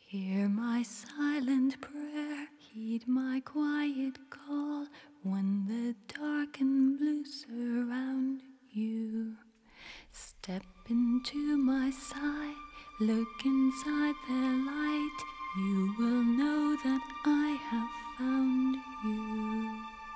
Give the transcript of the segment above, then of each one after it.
Hear my silent prayer, heed my quiet call, when the dark and blue surround you. Step into my side, look inside the light, you will know that I have found you.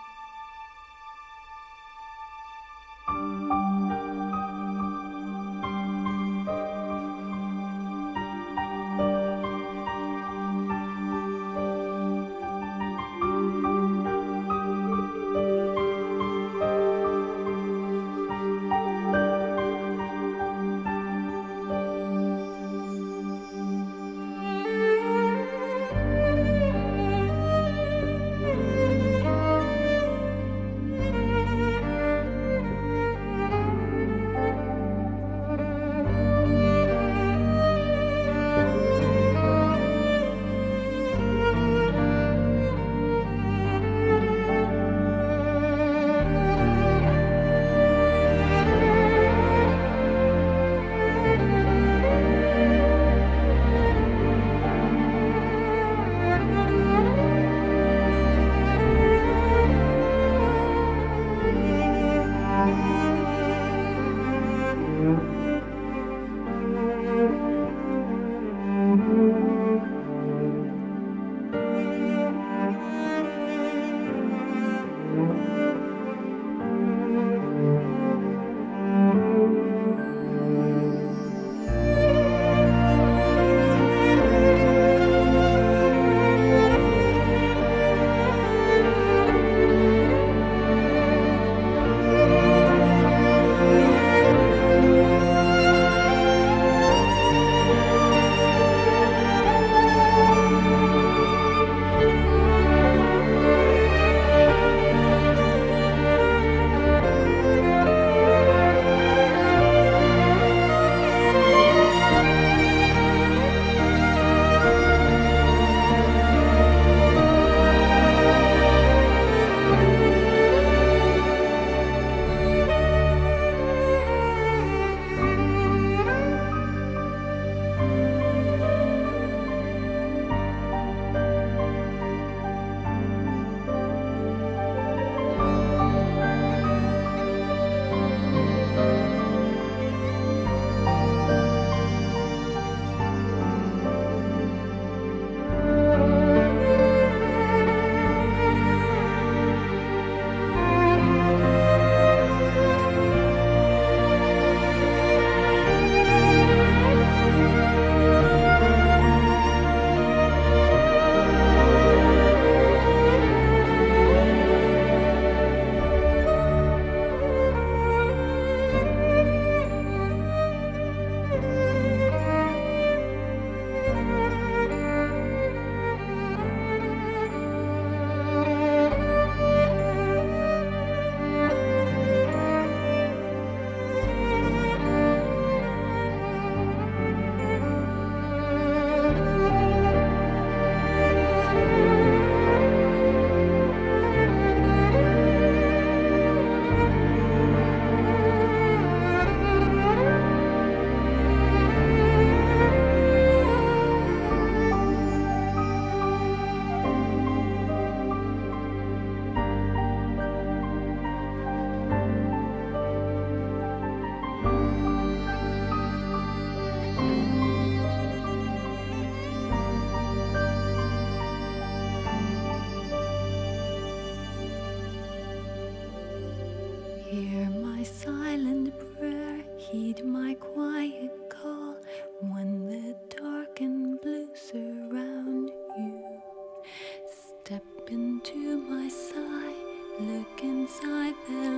Hear my silent prayer, heed my quiet call, when the dark and blue surround you. Step into my side, look inside the